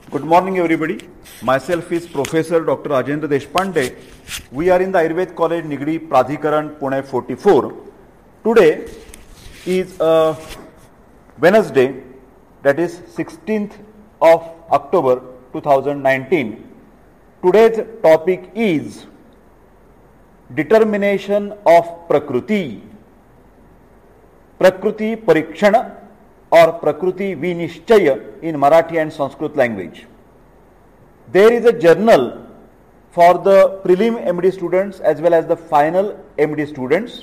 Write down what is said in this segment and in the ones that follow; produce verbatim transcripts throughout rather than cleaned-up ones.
Good morning, everybody. Myself is Professor Doctor Rajendra Deshpande. We are in the Ayurved College, Nigdi, Pradhikaran, Pune forty-four. Today is uh, Wednesday, that is sixteenth of October two thousand nineteen. Today's topic is determination of Prakruti. Prakruti Parikshana or Prakruti Vinishchaya in Marathi and Sanskrit language. There is a journal for the prelim M D students as well as the final M D students,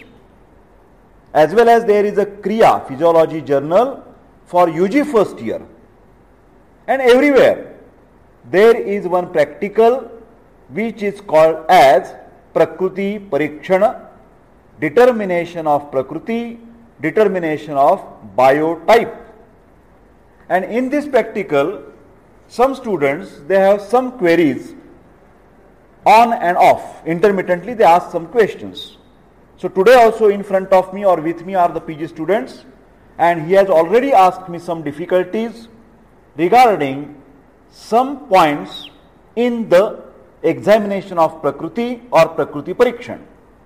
as well as there is a Kriya Physiology journal for U G first year. And everywhere there is one practical which is called as Prakruti Parikshana, determination of Prakruti, determination of biotype. And in this practical, some students, they have some queries on and off. Intermittently they ask some questions. So today also in front of me or with me are the P G students, and he has already asked me some difficulties regarding some points in the examination of Prakruti or Prakruti Parikshan.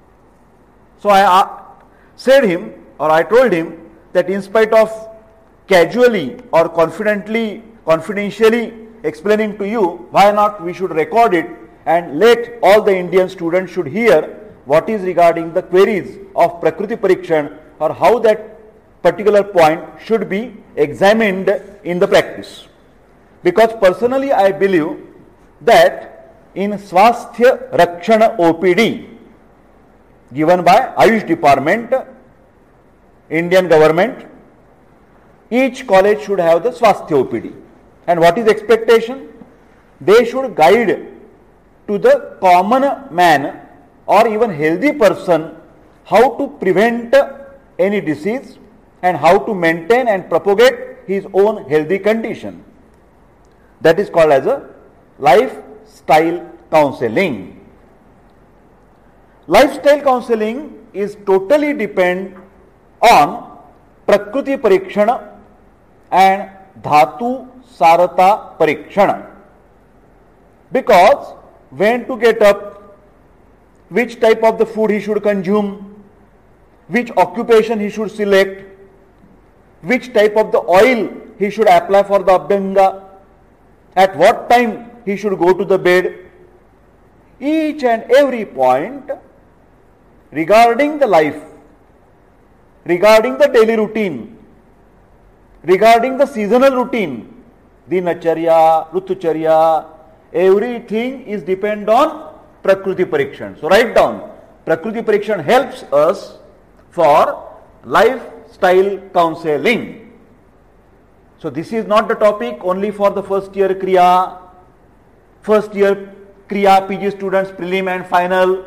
So I uh, said him or I told him that in spite of casually or confidently, confidentially explaining to you, why not we should record it and let all the Indian students should hear what is regarding the queries of Prakruti Parikshan or how that particular point should be examined in the practice. Because personally I believe that in Swasthya Rakshana O P D given by Ayush Department, Indian government, each college should have the Swasthya O P D. And what is expectation? They should guide to the common man or even healthy person how to prevent any disease and how to maintain and propagate his own healthy condition. That is called as a lifestyle counseling. Lifestyle counseling is totally depend on Prakruti Parikshana and Dhatu Sarata Parikshana. Because when to get up, which type of the food he should consume, which occupation he should select, which type of the oil he should apply for the Abhyanga, at what time he should go to the bed, each and every point regarding the life, regarding the daily routine, regarding the seasonal routine, Dinacharya, Rutucharya, everything is depend on Prakruti Parikshan. So write down, Prakruti Parikshan helps us for lifestyle counseling. So this is not the topic only for the first year Kriya, first year Kriya P G students, prelim and final,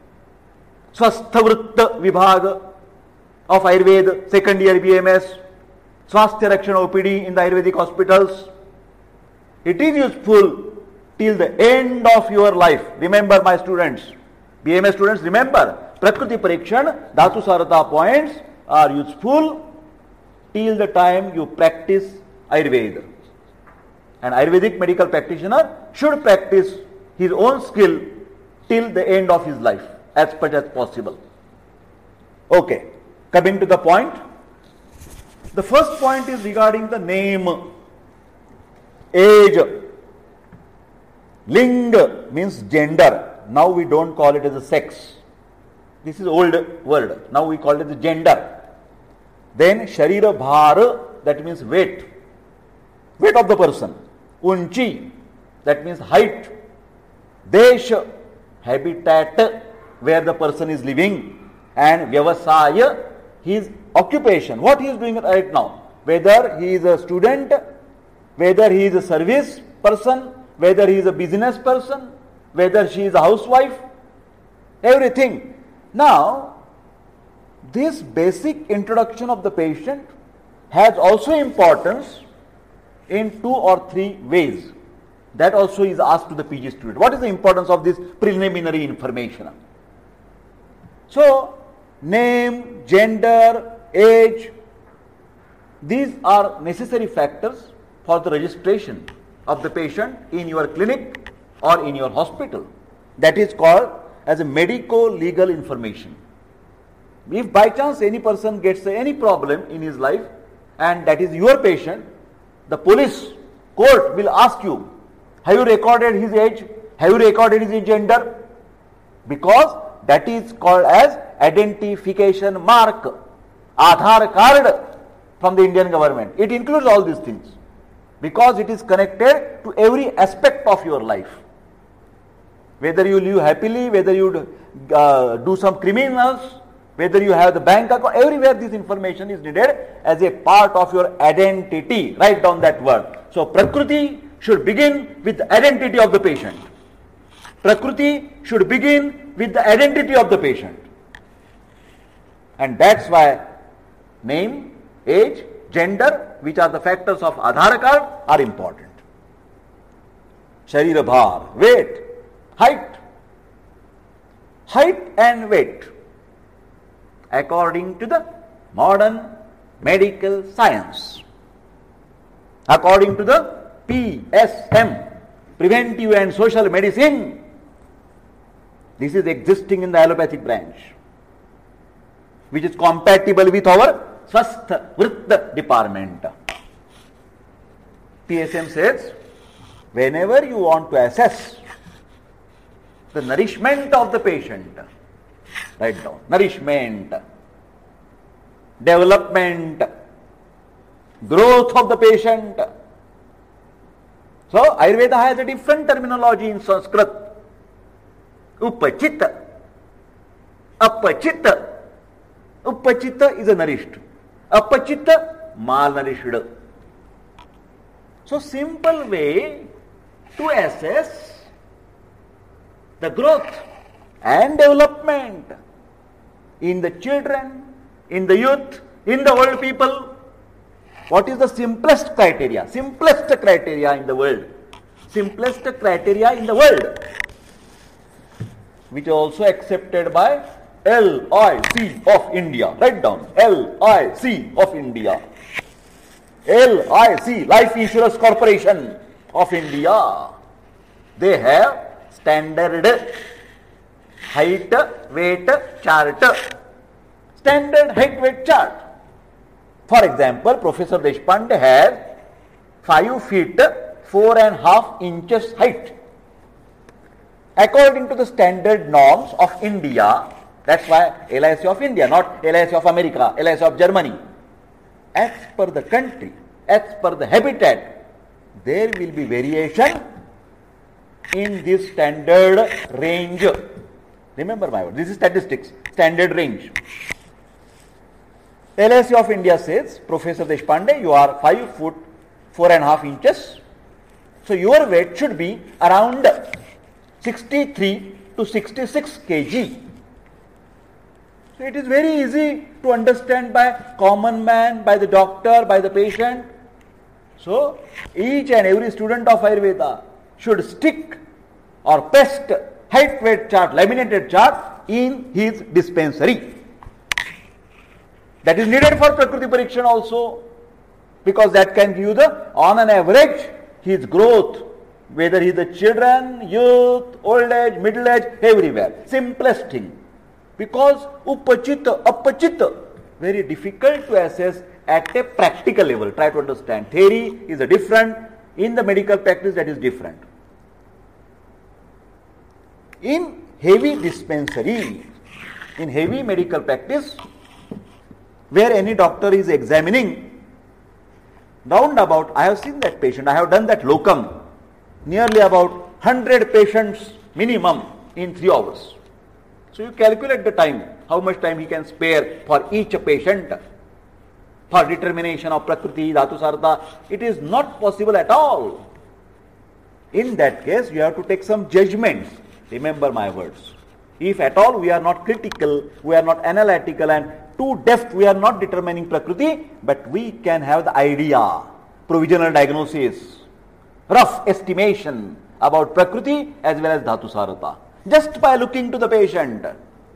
Swasthavritta Vibhag of Ayurveda, second year B M S, Swasthya Rakshana O P D in the Ayurvedic hospitals. It is useful till the end of your life. Remember my students, B M S students, remember, Prakruti Parikshan, Dhatu Sarata points are useful till the time you practice Ayurveda. An Ayurvedic medical practitioner should practice his own skill till the end of his life as much as possible. Okay, coming to the point. The first point is regarding the name, age. Ling means gender. Now we don't call it as a sex. This is old word. Now we call it the gender. Then Sharira Bhar, that means weight. Weight of the person. Unchi, that means height. Desh, habitat, where the person is living. And Vyavasaya, his occupation, what he is doing right now. Whether he is a student, whether he is a service person, whether he is a business person, whether she is a housewife, everything. Now, this basic introduction of the patient has also importance in two or three ways. That also is asked to the P G student. What is the importance of this preliminary information? So, name, gender, age, these are necessary factors for the registration of the patient in your clinic or in your hospital. That is called as a medico-legal information. If by chance any person gets any problem in his life and that is your patient, the police court will ask you, have you recorded his age? Have you recorded his gender? Because that is called as identification mark, Aadhaar card from the Indian government. It includes all these things because it is connected to every aspect of your life. Whether you live happily, whether you uh, do some criminals, whether you have the bank account, everywhere this information is needed as a part of your identity. Write down that word. So Prakriti should begin with the identity of the patient. Prakriti should begin with the identity of the patient. And that's why name, age, gender, which are the factors of Aadhaar card, are important. Sharira bhar, weight, height. Height and weight, according to the modern medical science, according to the P S M, preventive and social medicine, this is existing in the allopathic branch, which is compatible with our Swastha Vritta department. P S M says, whenever you want to assess the nourishment of the patient, write down, nourishment, development, growth of the patient. So Ayurveda has a different terminology in Sanskrit. Upachita, apachita. Upachita is a nourished. Apachita, malnourished. So simple way to assess the growth and development in the children, in the youth, in the old people. What is the simplest criteria? Simplest criteria in the world. Simplest criteria in the world, which is also accepted by L I C of India. Write down, L I C of India. L I C, Life Insurance Corporation of India. They have standard height, weight chart. Standard height, weight chart. For example, Professor Deshpande has five feet, four and a half inches height. According to the standard norms of India, that's why L I C of India, not L I C of America, L I C of Germany. As per the country, as per the habitat, there will be variation in this standard range. Remember my word, this is statistics, standard range. L I C of India says, Professor Deshpande, you are five foot, four and a half inches. So your weight should be around sixty-three to sixty-six kilograms. So it is very easy to understand by common man, by the doctor, by the patient. So each and every student of Ayurveda should stick or paste height weight chart, laminated chart in his dispensary. That is needed for Prakriti Parikshan also, because that can give you the, on an average, his growth, whether he is a children, youth, old age, middle age, everywhere. Simplest thing. Because upachita, apachita, very difficult to assess at a practical level. Try to understand. Theory is a different, in the medical practice that is different. In heavy dispensary, in heavy medical practice, where any doctor is examining, round about, I have seen that patient, I have done that locum, nearly about one hundred patients minimum in three hours. So you calculate the time, how much time he can spare for each patient for determination of Prakriti, Dhatu Sarta. It is not possible at all. In that case, you have to take some judgments. Remember my words. If at all we are not critical, we are not analytical and too deft, we are not determining Prakriti, but we can have the idea, provisional diagnosis, rough estimation about Prakriti as well as Dhatu Sarata, just by looking to the patient.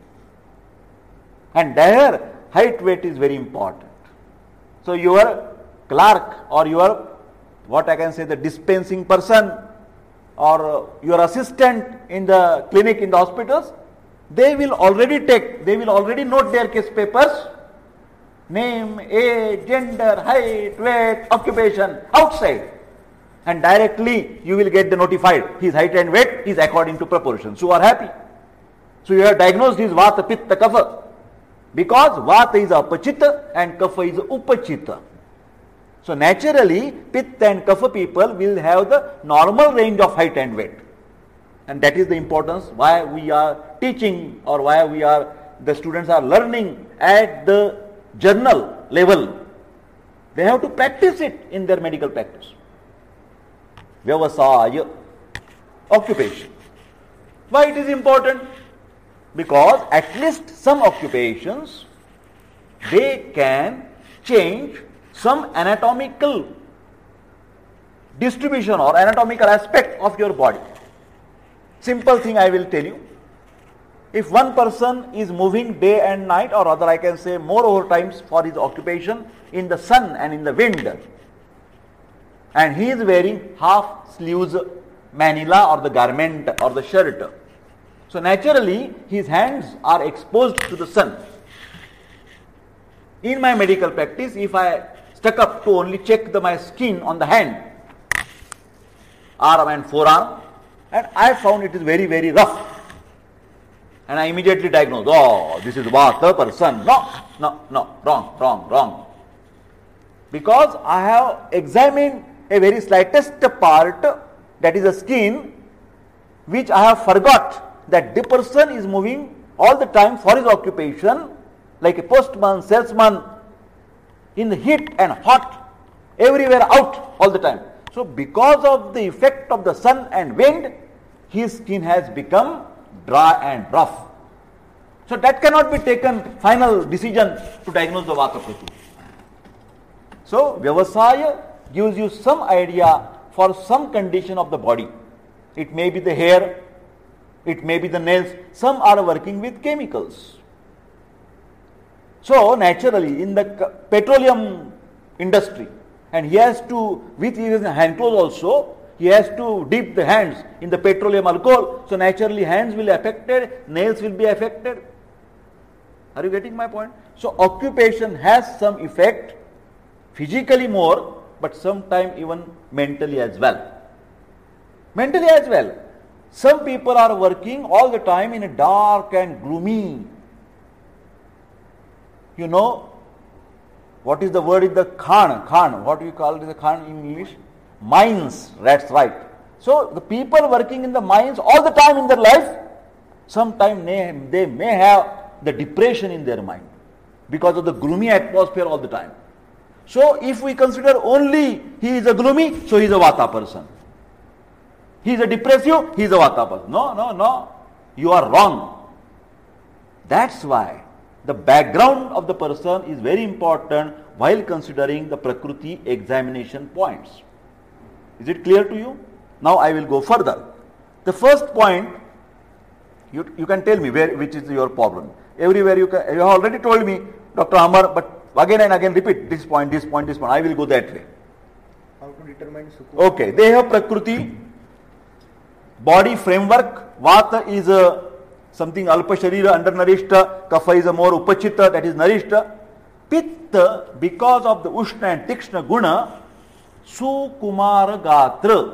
And there, height weight is very important. So your clerk or your what I can say, the dispensing person or your assistant in the clinic, in the hospitals, they will already take, they will already note their case papers, name, age, gender, height, weight, occupation, outside. And directly you will get the notified, his height and weight is according to proportions. You are happy. So you have diagnosed his Vata, Pitta, Kapha. Because Vata is Apachita and Kapha is Upachita. So naturally, Pitta and Kapha people will have the normal range of height and weight. And that is the importance why we are teaching, or why we are, the students are learning at the journal level. They have to practice it in their medical practice. Vyavasaya, occupation. Why it is important? Because at least some occupations, they can change some anatomical distribution or anatomical aspect of your body. Simple thing I will tell you. If one person is moving day and night, or rather I can say more over times for his occupation in the sun and in the wind, and he is wearing half sleeves manila or the garment or the shirt, so naturally his hands are exposed to the sun. In my medical practice, if I stuck up to only check the, my skin on the hand, arm and forearm, and I found it is very very rough, and I immediately diagnosed, oh, this is Vata person. No, no, no, wrong, wrong, wrong. Because I have examined a very slightest part, that is the skin, which I have forgot that the person is moving all the time for his occupation, like a postman, salesman, in the heat and hot, everywhere out all the time. So because of the effect of the sun and wind, his skin has become dry and rough. So that cannot be taken final decision to diagnose the Vata Prakriti. So Vyavasaya gives you some idea for some condition of the body. It may be the hair, it may be the nails. Some are working with chemicals. So naturally in the petroleum industry, and he has to, with his hand clothes also, he has to dip the hands in the petroleum alcohol. So naturally hands will be affected, nails will be affected. Are you getting my point? So occupation has some effect, physically more, but sometimes even mentally as well. Mentally as well. Some people are working all the time in a dark and gloomy. You know, what is the word in the khan? Khan, what do you call it, the khan in English? Mines, that's right. So the people working in the mines all the time in their life, sometimes they, they may have the depression in their mind because of the gloomy atmosphere all the time. So if we consider only he is a gloomy, so he is a Vata person. He is a depressive, he is a Vata person. No, no, no. You are wrong. That's why the background of the person is very important while considering the Prakriti examination points. Is it clear to you? Now I will go further. The first point, you, you can tell me where, which is your problem. Everywhere you can, you have already told me, Doctor Amar, but again and again repeat this point, this point, this point. I will go that way. How to determine Sukha? Okay, they have Prakriti, body framework. Vata is a, something Alpa Sharira, undernourished. Kapha is a more Upachita, that is nourished. Pitta, because of the Ushna and Tikshna Guna, Sukumara Gatra.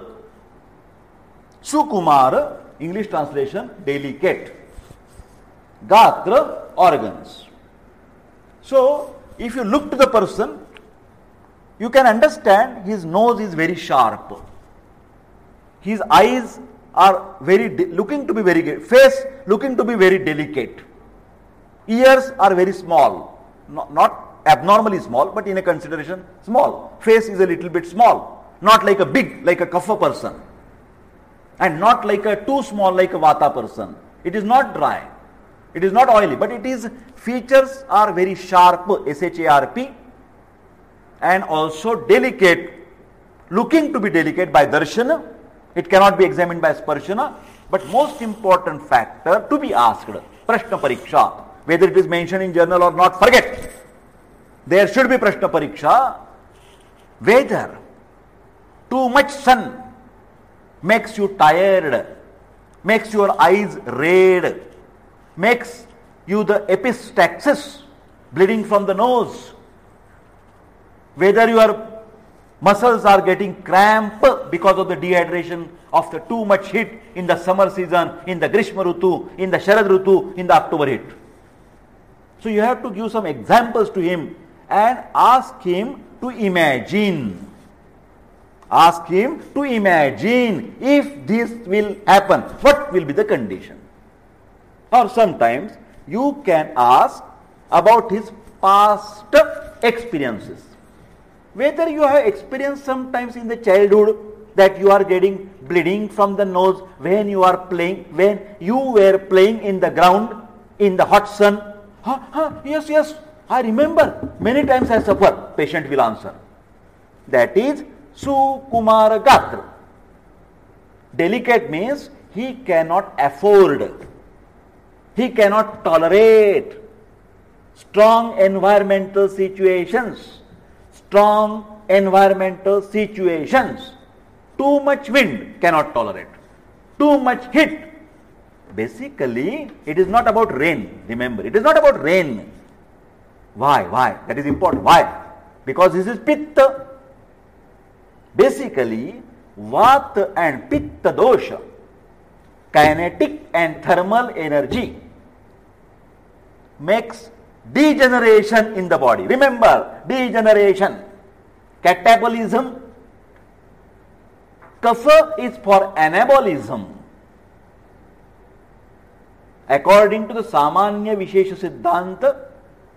Sukumara, English translation, delicate. Gatra, organs. So, if you look to the person, you can understand his nose is very sharp. His eyes are very, de- looking to be very, good. Face looking to be very delicate. Ears are very small. No, not abnormally small, but in a consideration small. Face is a little bit small. Not like a big, like a Kapha person. And not like a too small, like a Vata person. It is not dry. It is not oily, but it is, features are very sharp, S H A R P, and also delicate, looking to be delicate by darshana. It cannot be examined by sparshana, but most important factor to be asked, prashna pariksha, whether it is mentioned in journal or not, forget. There should be prashna pariksha, whether Too much sun makes you tired, makes your eyes red, makes you the epistaxis, bleeding from the nose. Whether your muscles are getting cramp because of the dehydration of the too much heat in the summer season, in the Grishma Rutu, in the Sharad Rutu, in the October heat. So you have to give some examples to him and ask him to imagine. Ask him to imagine if this will happen, what will be the condition? Or sometimes you can ask about his past experiences. Whether you have experienced sometimes in the childhood that you are getting bleeding from the nose when you are playing, when you were playing in the ground in the hot sun. Huh, huh, yes, yes, I remember. Many times I suffered. Patient will answer. That is Sukumara Gatra. Delicate means he cannot afford. He cannot tolerate strong environmental situations. Strong environmental situations. Too much wind cannot tolerate. Too much heat. Basically, it is not about rain. Remember, it is not about rain. Why? Why? That is important. Why? Because this is Pitta. Basically, Vata and Pitta dosha, kinetic and thermal energy, makes degeneration in the body. Remember, degeneration, catabolism. Kapha is for anabolism. According to the Samanya Vishesha Siddhanta,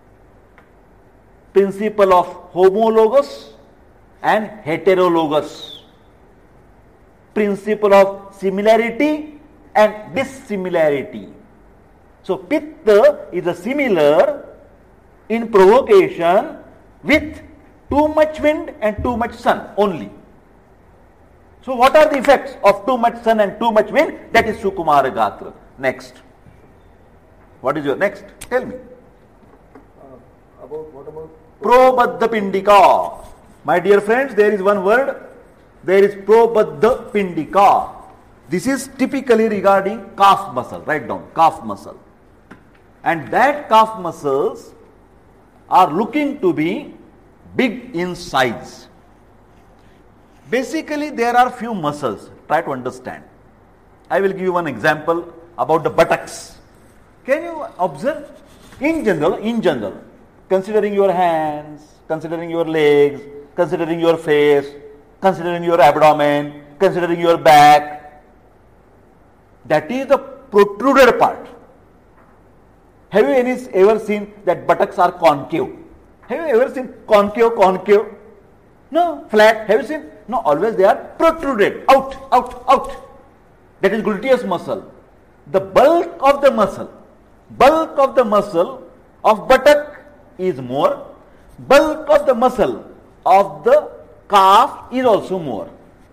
principle of homologous and heterologous, principle of similarity and dissimilarity. So Pitta is a similar in provocation with too much wind and too much sun only. So what are the effects of too much sun and too much wind? That is Sukumara Gatra. Next. What is your next? Tell me. Uh, about what about Probadha Pindika. My dear friends, there is one word. There is Probadha Pindika. This is typically regarding calf muscle. Write down, calf muscle. And that calf muscles are looking to be big in size. Basically, there are few muscles. Try to understand. I will give you one example about the buttocks. Can you observe? In general, in general, considering your hands, considering your legs, considering your face, considering your abdomen, considering your back, that is the protruded part. Have you any, ever seen that buttocks are concave? Have you ever seen concave, concave? No, flat. Have you seen? No, always they are protruded, out, out, out. That is gluteus muscle. The bulk of the muscle, bulk of the muscle of buttock is more. Bulk of the muscle of the calf is also more.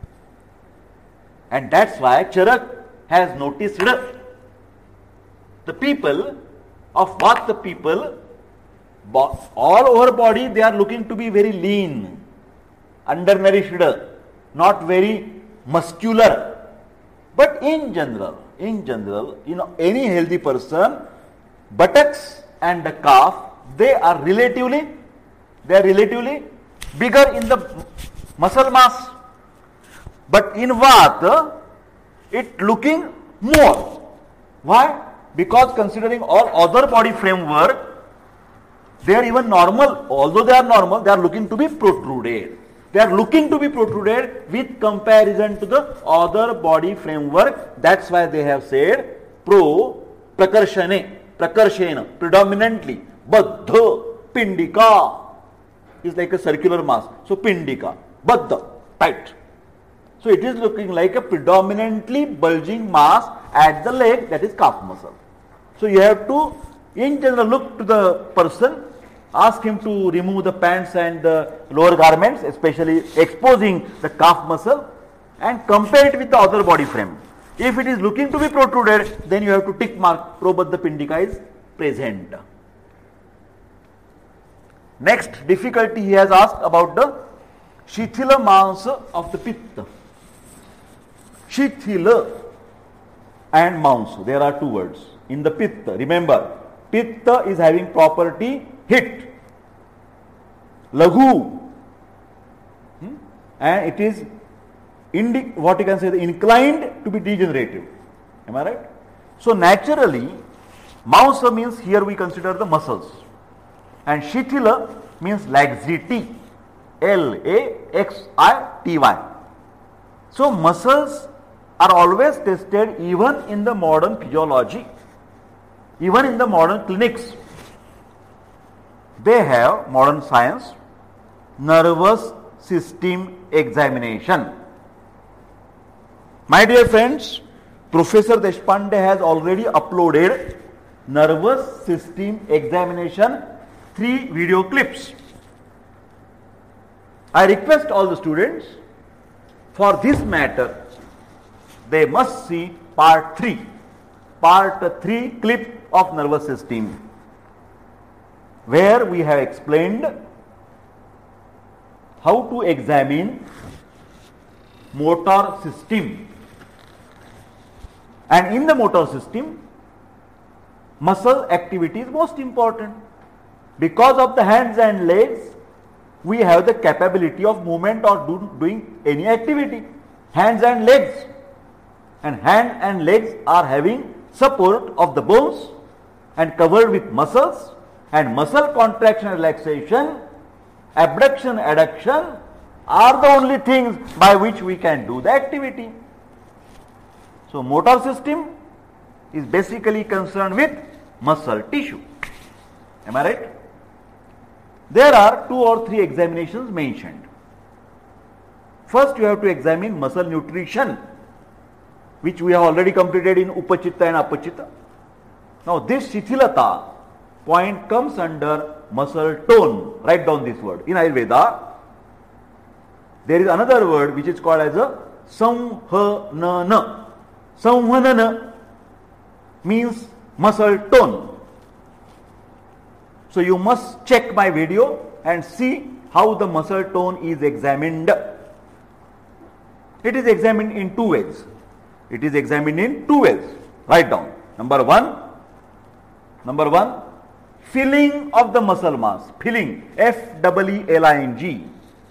And that's why Charak has noticed the people of what the people, all over body they are looking to be very lean, undernourished, not very muscular. But in general, in general, you know, any healthy person, buttocks and the calf, they are relatively, they are relatively bigger in the muscle mass. But in Vata, it looking more. Why? Because considering all other body framework, they are even normal. Although they are normal, they are looking to be protruded. They are looking to be protruded with comparison to the other body framework. That's why they have said pro prakarshane, prakarshena, predominantly, baddha, pindika is like a circular mass. So pindika, baddha, tight. So it is looking like a predominantly bulging mass at the leg, that is calf muscle. So you have to, in general, look to the person, ask him to remove the pants and the lower garments, especially exposing the calf muscle, and compare it with the other body frame. If it is looking to be protruded, then you have to tick mark, Probadha Pindika is present. Next difficulty he has asked about the Shithila Mansa of the Pitta. Shithila and Mansa, there are two words. In the Pitta, remember, Pitta is having property hit. Laghu. Hmm? And it is indi- what you can say, inclined to be degenerative. Am I right? So naturally, Mansa means here we consider the muscles. And Shithila means laxity. L A X I T Y. So muscles are always tested even in the modern physiology, even in the modern clinics. They have, modern science, nervous system examination. My dear friends, Professor Deshpande has already uploaded nervous system examination three video clips. I request all the students, for this matter, they must see part three, part three clip of nervous system, where we have explained how to examine motor system. And in the motor system, muscle activity is most important. Because of the hands and legs, we have the capability of movement or do, doing any activity. Hands and legs. And hand and legs are having support of the bones and covered with muscles, and muscle contraction and relaxation, abduction, adduction are the only things by which we can do the activity. So motor system is basically concerned with muscle tissue. Am I right? There are two or three examinations mentioned. First, you have to examine muscle nutrition, which we have already completed in Upachitta and Apachitta. Now this Shithilata point comes under muscle tone. Write down this word. In Ayurveda, there is another word which is called as a Samhanana. Samhanana means muscle tone. So you must check my video and see how the muscle tone is examined. It is examined in two ways. It is examined in two ways. Write down. Number one, number one, filling of the muscle mass. Filling, F E E L I N G.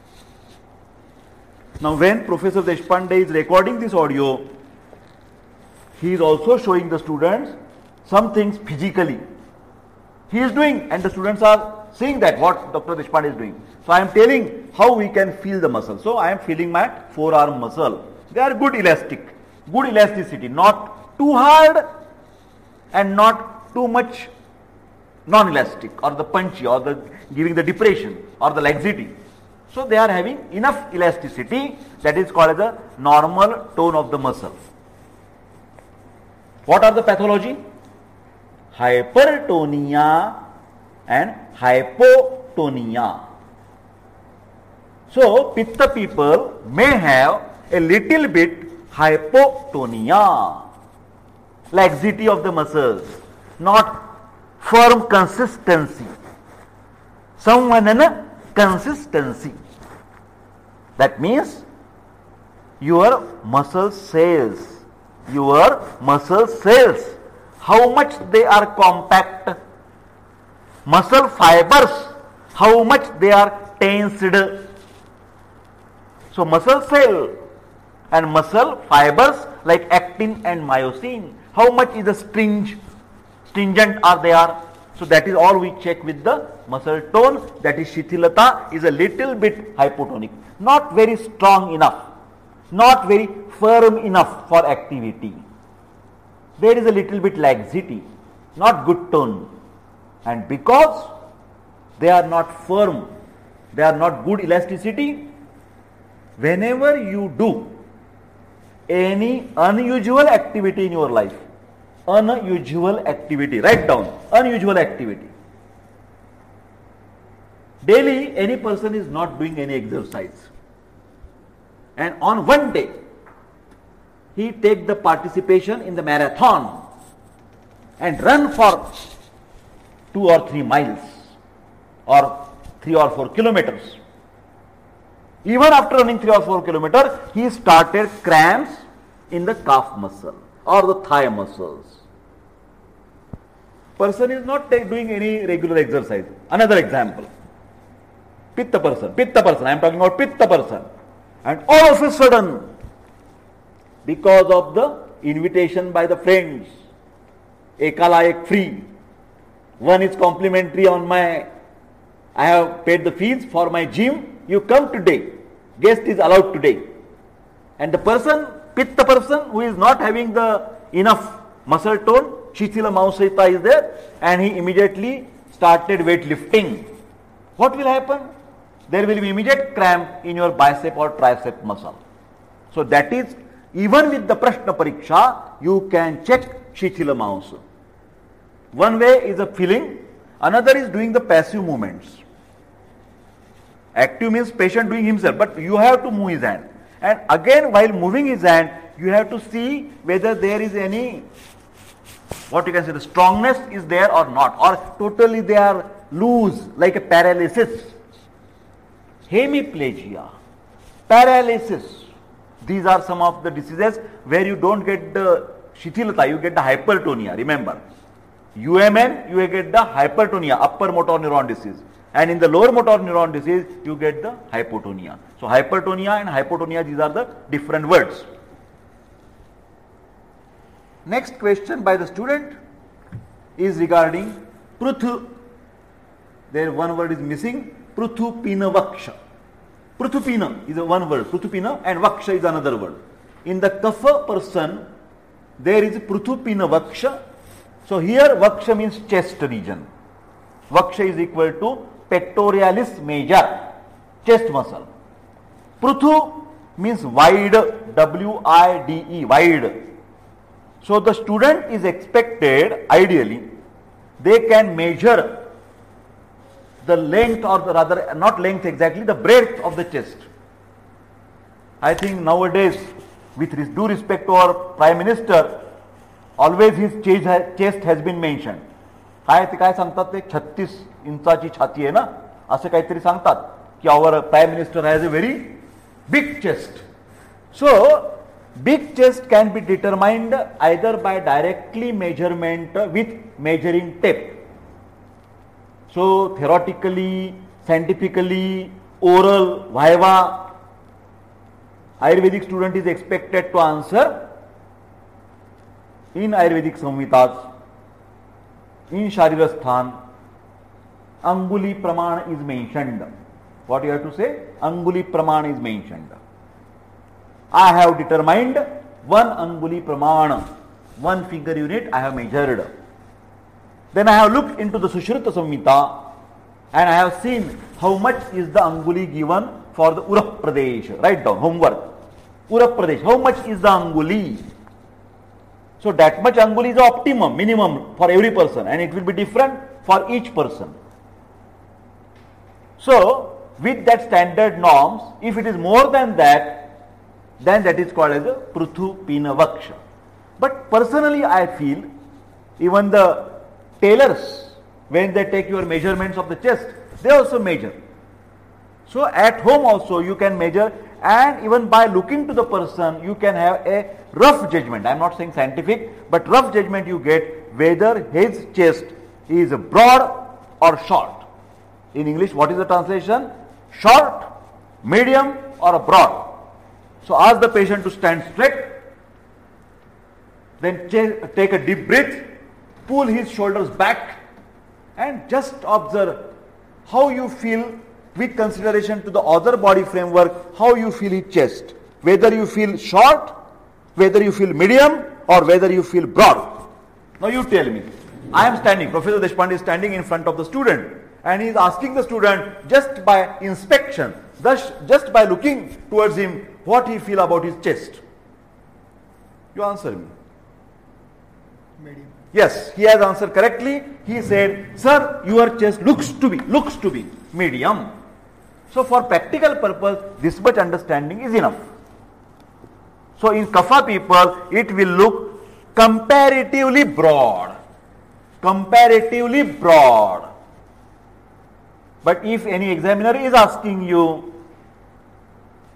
Now when Professor Deshpande is recording this audio, he is also showing the students some things physically. He is doing, and the students are seeing that what Doctor Deshpande is doing. So I am telling how we can feel the muscle. So I am feeling my forearm muscle. They are good elastic, good elasticity, not too hard and not too much non-elastic or the punchy or the giving the depression or the laxity. So they are having enough elasticity, that is called as a normal tone of the muscle. What are the pathology? Hypertonia and hypotonia. So Pitta people may have a little bit hypotonia, laxity of the muscles, not firm consistency. Samvanana consistency. That means your muscle cells, your muscle cells, how much they are compact. Muscle fibers, how much they are tensed. So muscle cell and muscle fibers like actin and myosin, how much is the string, stringent are they are. So that is all we check with the muscle tone. That is Shithilata is a little bit hypotonic, not very strong enough, not very firm enough for activity. There is a little bit laxity, not good tone. And because they are not firm, they are not good elasticity, whenever you do any unusual activity in your life, unusual activity, write down, unusual activity. Daily, any person is not doing any exercise. And on one day, he take the participation in the marathon and run for two or three miles or three or four kilometers. Even after running three or four kilometers, he started cramps in the calf muscle or the thigh muscles. Person is not doing any regular exercise. Another example. Pitta person, Pitta person, I am talking about Pitta person. And all of a sudden, because of the invitation by the friends, Ekala Ek free, one is complimentary on my, I have paid the fees for my gym, you come today, guest is allowed today. And the person, Pitta person who is not having the enough muscle tone, Shithila Mausita is there, and he immediately started weightlifting. What will happen? There will be immediate cramp in your bicep or tricep muscle. So that is, even with the Prashna Pariksha, you can check Shithila Mausa. One way is a feeling, another is doing the passive movements. Active means patient doing himself, but you have to move his hand. And again, while moving his hand, you have to see whether there is any, what you can say, the strongness is there or not, or totally they are loose, like a paralysis. Hemiplegia, paralysis. These are some of the diseases where you don't get the shithilata, you get the hypertonia. Remember, U M N, you get the hypertonia, upper motor neuron disease. And in the lower motor neuron disease, you get the hypotonia. So hypertonia and hypotonia, these are the different words. Next question by the student is regarding Pruthu. There one word is missing, Pruthupina Vaksha. Pruthupina is a one word, Pruthupina, and Vaksha is another word. In the Kapha person, there is Pruthupina Vaksha. So here Vaksha means chest region. Vaksha is equal to pectoralis major, chest muscle. Pruthu means wide, W I D E, wide. So the student is expected, ideally, they can measure the length, or the rather not length exactly, the breadth of the chest. I think nowadays, with due respect to our Prime Minister, always his chest has been mentioned. काय ते काय सांगतात ते छत्तीस इंचाची छाती आहे ना, असं काहीतरी सांगतात की our Prime Minister has a very big chest. So big chest can be determined either by directly measurement with measuring tape. So theoretically, scientifically, oral, viva, Ayurvedic student is expected to answer in Ayurvedic Samhitas, in Sharirasthan, Anguli Praman is mentioned. What you have to say? Anguli Praman is mentioned. I have determined one Anguli Praman, one finger unit I have measured. Then I have looked into the Sushruta Samhita and I have seen how much is the Anguli given for the Urap Pradesh. Write down, homework. Urap Pradesh, how much is the Anguli? So that much Anguli is the optimum, minimum for every person, and it will be different for each person. So with that standard norms, if it is more than that, then that is called as a Pruthupina Vaksha. But personally I feel, even the tailors, when they take your measurements of the chest, they also measure. So at home also you can measure, and even by looking to the person you can have a rough judgment. I am not saying scientific, but rough judgment you get whether his chest is broad or short. In English, what is the translation? Short, medium or broad. So ask the patient to stand straight, then take a deep breath, pull his shoulders back, and just observe how you feel with consideration to the other body framework, how you feel his chest. Whether you feel short, whether you feel medium, or whether you feel broad. Now you tell me. I am standing, Professor Deshpande is standing in front of the student, and he is asking the student just by inspection, thus just by looking towards him, what he feel about his chest. You answer me. Medium. Yes, he has answered correctly. He said, sir, your chest looks to be, looks to be medium. So for practical purpose, this much understanding is enough. So in Kapha people, it will look comparatively broad. Comparatively broad. But if any examiner is asking you,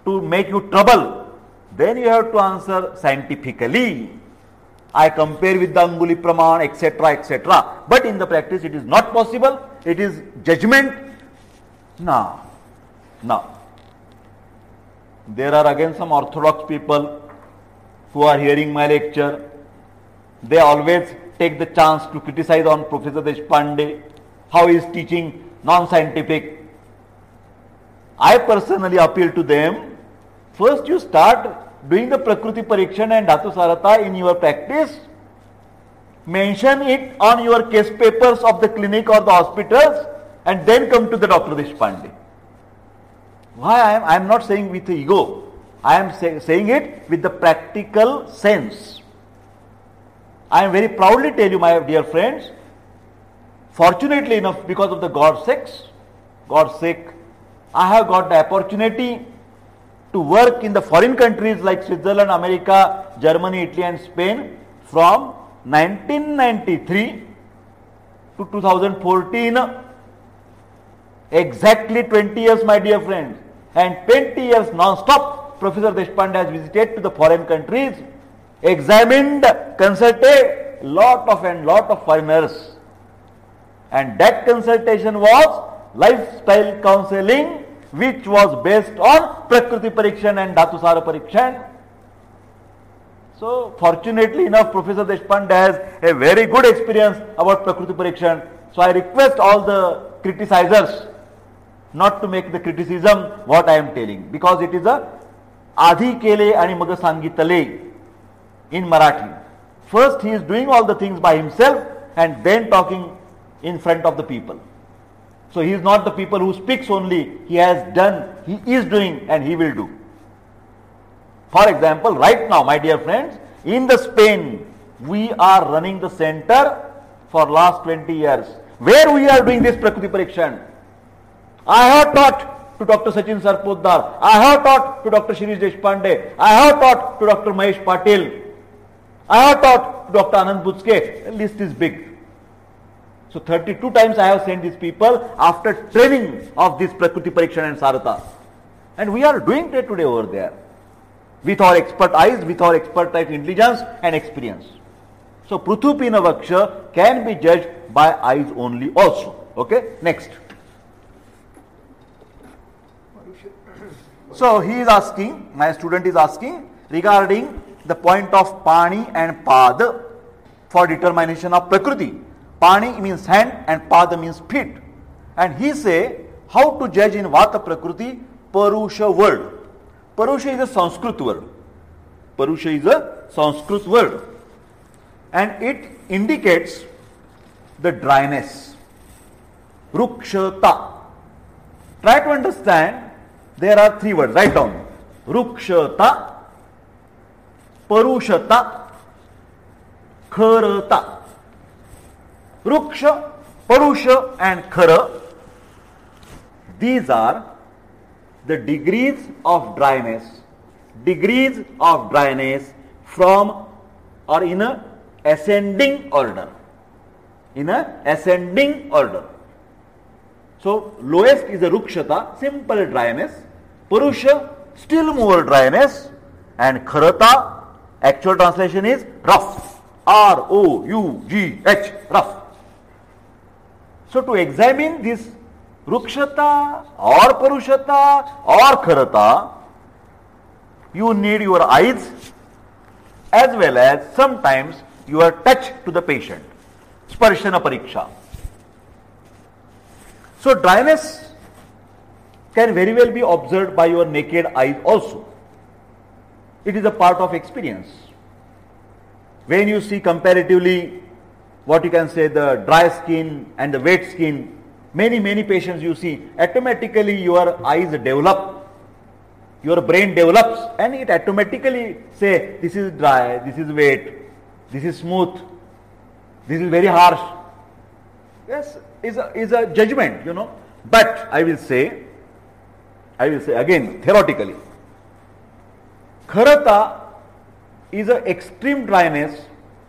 to make you trouble, then you have to answer scientifically. I compare with the Anguli Praman, et cetera, et cetera. But in the practice, it is not possible. It is judgment. No, no. There are again some orthodox people who are hearing my lecture. They always take the chance to criticize on Professor Deshpande, how he is teaching non-scientific. I personally appeal to them, first you start doing the Prakruti Parikshan and Dhatu Sarata in your practice, mention it on your case papers of the clinic or the hospitals, and then come to the Doctor Deshpande. Why I am, I am not saying with ego, I am say, saying it with the practical sense. I am very proudly tell you, my dear friends, fortunately enough, because of the God's sake, God's sake, I have got the opportunity to work in the foreign countries like Switzerland, America, Germany, Italy and Spain from nineteen ninety-three to two thousand fourteen. Exactly twenty years, my dear friends. And twenty years non-stop, Professor Deshpande has visited to the foreign countries, examined, consulted lot of and lot of foreigners. And that consultation was lifestyle counseling, which was based on Prakruti Parikshan and Dhatusara Parikshan. So, fortunately enough, Professor Deshpande has a very good experience about Prakruti Parikshan. So, I request all the criticizers not to make the criticism what I am telling, because it is a Adhi Kele आणि मग सांगितले in Marathi. First, he is doing all the things by himself and then talking in front of the people. So he is not the people who speaks only. He has done, he is doing, and he will do. For example, right now, my dear friends, in the Spain, we are running the center for last twenty years, where we are doing this Prakruti Parikshan. I have taught to Doctor Sachin Sarpotdar. I have taught to Doctor Shirish Deshpande. I have taught to Doctor Mahesh Patil. I have taught to Doctor Anand Buchke. The list is big. So thirty-two times I have sent these people after training of this Prakruti Parikshan and Sarata. And we are doing that today over there. With our expert eyes, with our expert type intelligence and experience. So Pruthupina Vaksha can be judged by eyes only also. Okay, next. So he is asking, my student is asking regarding the point of Pani and Pad for determination of Prakriti. Pani means hand and Pada means feet. And he say how to judge in Vata Prakriti Parusha word. Parusha is a Sanskrit word. Parusha is a Sanskrit word. And it indicates the dryness. Rukshata. Try to understand, there are three words. Write down. Rukshata, Parushata, Kharata. Ruksha, Parusha and Khara. These are the degrees of dryness. Degrees of dryness from or in a ascending order. In a ascending order. So lowest is a Rukshata, simple dryness. Purusha, still more dryness. And Kharata, actual translation is rough. R O U G H, rough. So to examine this Rukshata or Parushata or Kharata, you need your eyes as well as sometimes your touch to the patient. Sparshana Pariksha. So dryness can very well be observed by your naked eyes also. It is a part of experience. When you see comparatively what you can say the dry skin and the wet skin, many many patients you see, automatically your eyes develop, your brain develops and it automatically say this is dry, this is wet, this is smooth, this is very harsh. Yes, is a, is a judgment, you know. But I will say, I will say again theoretically, Kharata is an extreme dryness.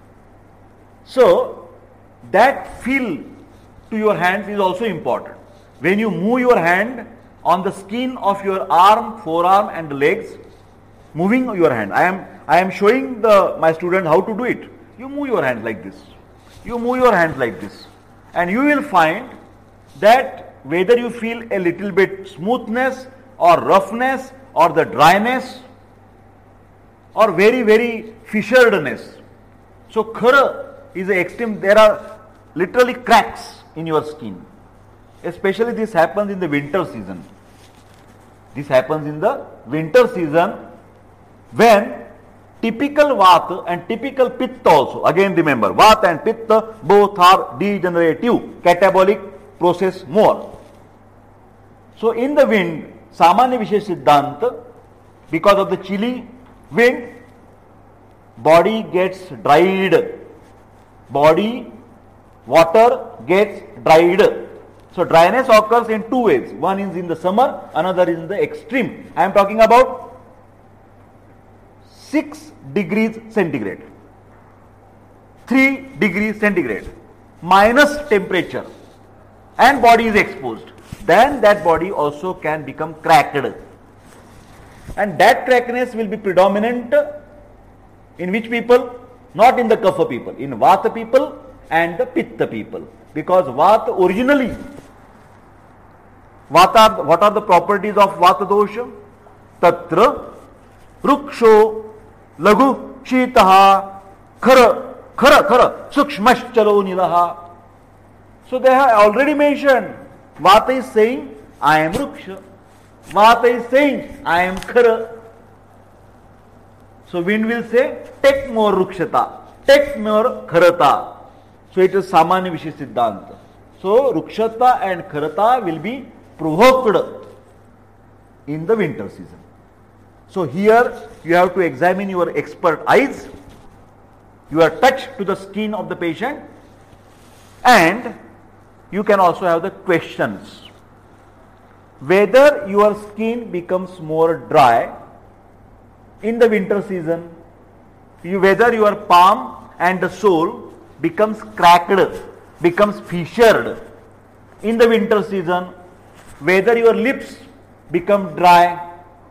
So that feel to your hands is also important. When you move your hand, on the skin of your arm, forearm and the legs, moving your hand. I am I am showing the my student how to do it. You move your hand like this. You move your hand like this. And you will find that whether you feel a little bit smoothness or roughness or the dryness or very very fissuredness. So khara is a extreme, there are literally cracks in your skin. Especially this happens in the winter season. This happens in the winter season when typical Vata and typical Pitta also, again remember, Vata and Pitta both are degenerative, catabolic process more. So in the wind, Samanya Vishesh Siddhanta, because of the chilly wind, body gets dried. Body, water gets dried. So dryness occurs in two ways. One is in the summer, another is in the extreme. I am talking about six degrees centigrade, three degrees centigrade, minus temperature, and body is exposed. Then that body also can become cracked. And that crackness will be predominant in which people? Not in the Kapha people, in Vata people and the Pitta people. Because Vata originally, Vata, what are the properties of Vata dosha? Tatra, Ruksho, Lagu, Shitaha, Khara, Khara, Khara, Sukshmash Chalo Nilaha. So they have already mentioned, Vata is saying, I am Ruksha. Vata is saying, I am Khara. So wind will say, take more Rukshata, take more Kharata. So it is Samanya Vishesh Siddhanta. So Rukshata and Kharata will be provoked in the winter season. So here you have to examine your expert eyes, your touch to the skin of the patient, and you can also have the questions. Whether your skin becomes more dry in the winter season, you, whether your palm and the sole becomes cracked, becomes fissured in the winter season, whether your lips become dry,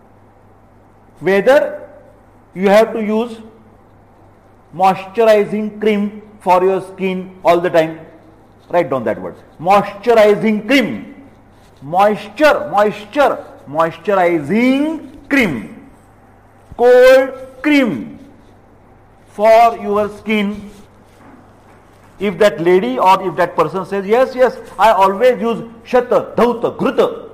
whether you have to use moisturizing cream for your skin all the time. Write down that word. Moisturizing cream. Moisture, moisture, moisturizing cream. Cold cream for your skin. If that lady or if that person says, yes, yes, I always use Shata, Dhauta, Gruta.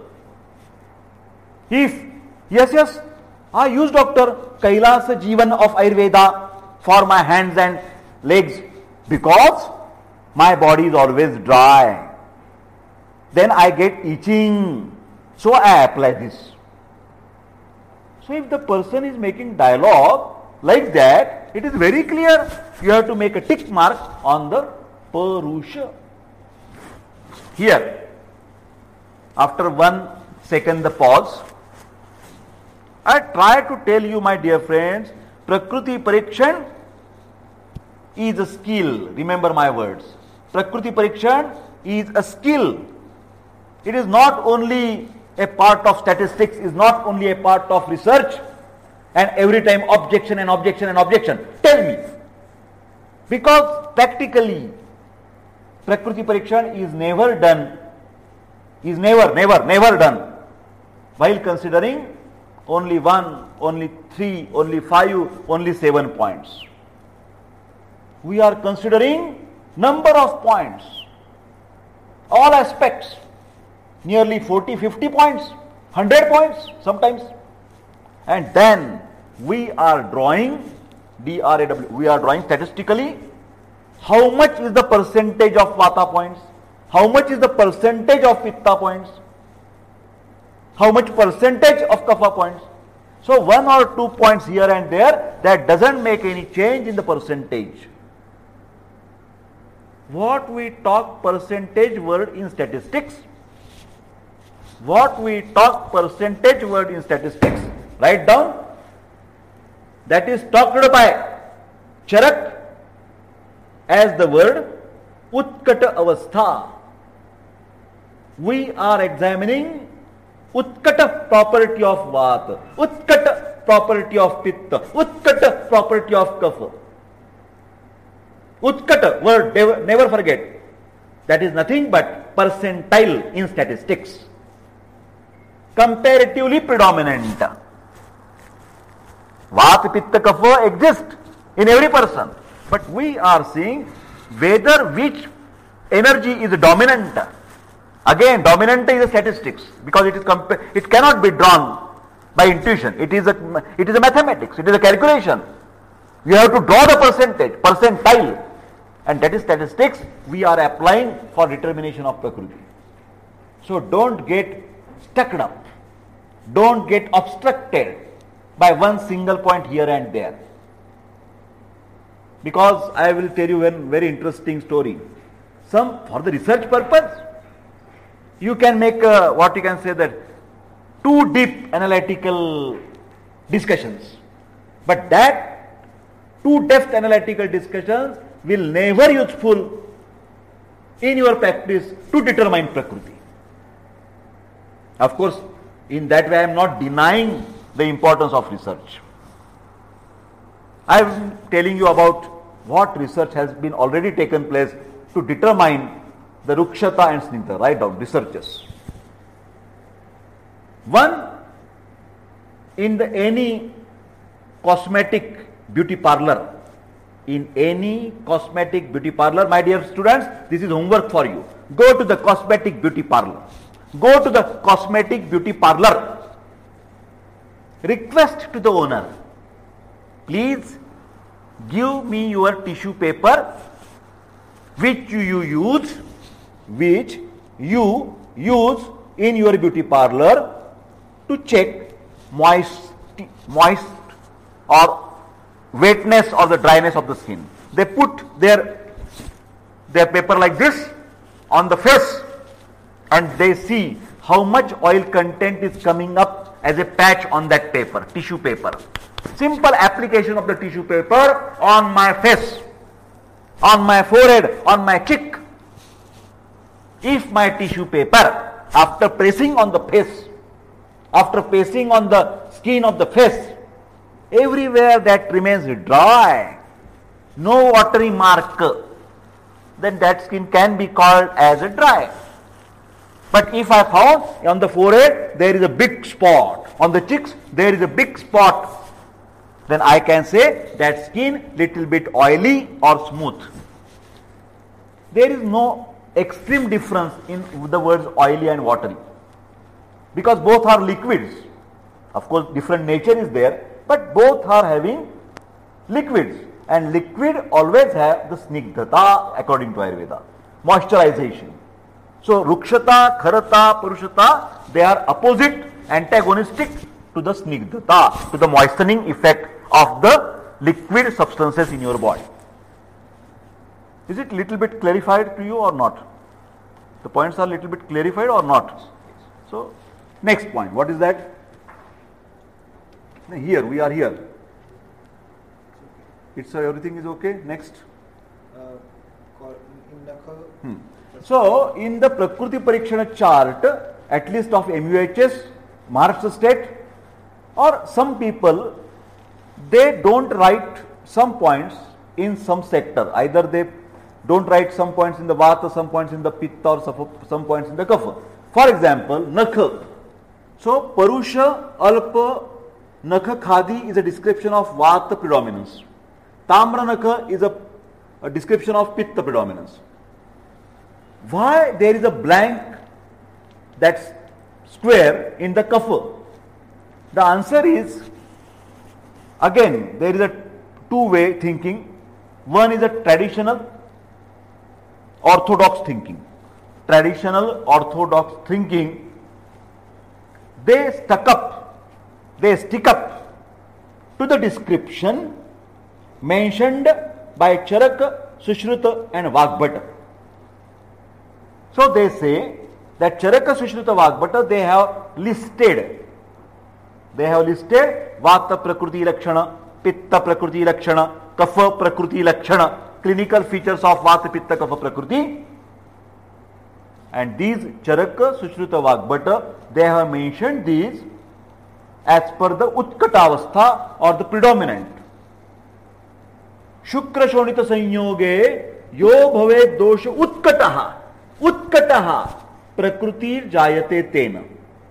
If, yes, yes, I use Doctor Kailasa Jeevan of Ayurveda for my hands and legs because my body is always dry. Then I get itching. So I apply this. So if the person is making dialogue like that, it is very clear. You have to make a tick mark on the Purusha. Here, after one second the pause, I try to tell you, my dear friends, Prakriti Parikshan is a skill. Remember my words. Prakriti Parikshan is a skill. It is not only a part of statistics, is not only a part of research, and every time objection and objection and objection. Tell me. Because practically, Prakriti Parikshan is never done, is never, never, never done while considering only one, only three, only five, only seven points. We are considering number of points, all aspects, nearly forty, fifty points, one hundred points sometimes. And then we are drawing, D R A W, we are drawing statistically how much is the percentage of Vata points, how much is the percentage of Pitta points, how much percentage of Kapha points. So one or two points here and there, that doesn't make any change in the percentage. What we talk percentage word in statistics, what we talk percentage word in statistics, write down, that is talked by Charak as the word Utkata Avastha. We are examining Utkata property of Vata, Utkata property of Pitta, Utkata property of Kapha. Utkata word never, never forget. That is nothing but percentile in statistics. Comparatively predominant. Vata, Pitta, Kapha exist in every person. But we are seeing whether which energy is dominant. Again, dominant is a statistics because it is compa- it cannot be drawn by intuition. It is a it is a mathematics. It is a calculation. You have to draw the percentage, percentile, and that is statistics we are applying for determination of Prakriti. So don't get stuck up. Don't get obstructed by one single point here and there. Because I will tell you one very interesting story. Some for the research purpose, you can make a, what you can say that too deep analytical discussions. But that too depth analytical discussions will never useful in your practice to determine Prakriti. Of course, in that way I am not denying the importance of research. I am telling you about what research has been already taken place to determine the Rukshata and Snigdha. Write down researches. One, in the any cosmetic beauty parlor, in any cosmetic beauty parlor, my dear students, this is homework for you. Go to the cosmetic beauty parlor. Go to the cosmetic beauty parlor. Request to the owner, please give me your tissue paper which you use, which you use in your beauty parlor to check moist, moist or wetness or the dryness of the skin. They put their, their paper like this on the face and they see how much oil content is coming up as a patch on that paper, tissue paper. Simple application of the tissue paper on my face, on my forehead, on my cheek. If my tissue paper, after pressing on the face, after pressing on the skin of the face, everywhere that remains dry, no watery mark, then that skin can be called as a dry. But if I found on the forehead there is a big spot, on the cheeks there is a big spot, then I can say that skin little bit oily or smooth. There is no extreme difference in the words oily and watery because both are liquids. Of course, different nature is there, but both are having liquids, and liquid always have the snigdhata according to Ayurveda, moisturization. So Rukshata, Kharata, Purushata, they are opposite, antagonistic to the snigdhata, to the moistening effect of the liquid substances in your body. Is it little bit clarified to you or not? The points are little bit clarified or not? So next point, what is that? Here, we are here. It's uh, everything is okay. Next. Uh, in the hmm. So in the Prakriti Parikshana chart, at least of M U H S, Maharashtra state, or some people, they don't write some points in some sector. Either they don't write some points in the Vata, some points in the Pitta, or some points in the Kapha. For example, Nakha. So Parusha, Alpa, Nakha Khadi is a description of Vata predominance. Tamra Nakha is a, a description of Pitta predominance. Why there is a blank, that's square, in the Kapha? The answer is, again, there is a two-way thinking. One is a traditional, orthodox thinking. Traditional, orthodox thinking, they stuck up, they stick up to the description mentioned by Charaka, Sushruta and Vagbhata. So they say that Charaka, Sushruta, Vagbhata, they have listed, they have listed Vata Prakriti Lakshana, Pitta Prakriti Lakshana, Kapha Prakriti Lakshana, clinical features of Vata, Pitta, Kapha Prakriti. And these Charaka, Sushruta, Vagbata, they have mentioned these as per the Utkatavastha or the predominant. Shukra Shonita Sanyoge Yo Bhave Dosha Utkataha Utkataha Prakrutir Jayate Tena.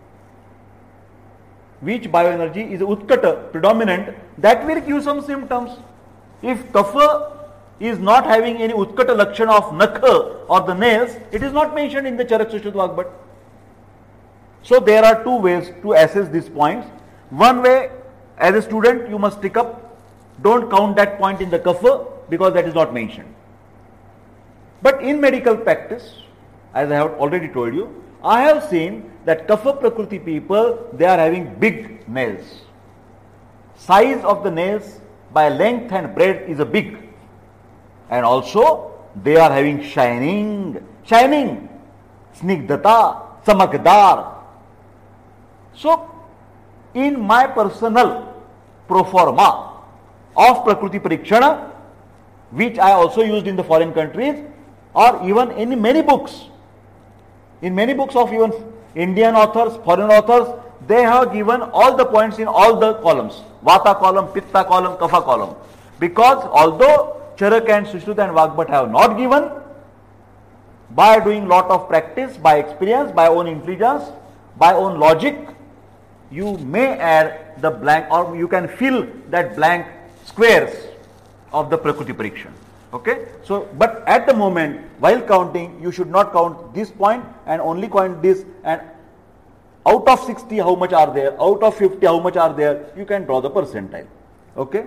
Which bioenergy is Utkata, predominant, that will give some symptoms. If Kapha is not having any Utkata Lakshana of Nakha or the nails, it is not mentioned in the Charak Sushruta Vagbhat. So there are two ways to assess these points. One way, as a student, you must stick up. Don't count that point in the Kapha because that is not mentioned. But in medical practice, as I have already told you, I have seen that Kapha Prakriti people, they are having big nails. Size of the nails by length and breadth is a big. And also, they are having shining, shining, snigdhata, samakdar. So, in my personal pro forma of Prakriti Parikshana, which I also used in the foreign countries, or even in many books, in many books of even Indian authors, foreign authors, they have given all the points in all the columns, Vata column, Pitta column, Kapha column. Because although Charak and Sushruta and Vagbhat have not given, by doing lot of practice, by experience, by own intelligence, by own logic, you may add the blank, or you can fill that blank squares of the Prakriti Parikshan. Okay? So, but at the moment, while counting, you should not count this point and only count this, and out of sixty, how much are there? Out of fifty, how much are there? You can draw the percentile. Okay?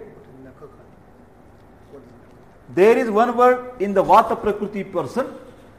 There is one word in the Vata Prakriti person,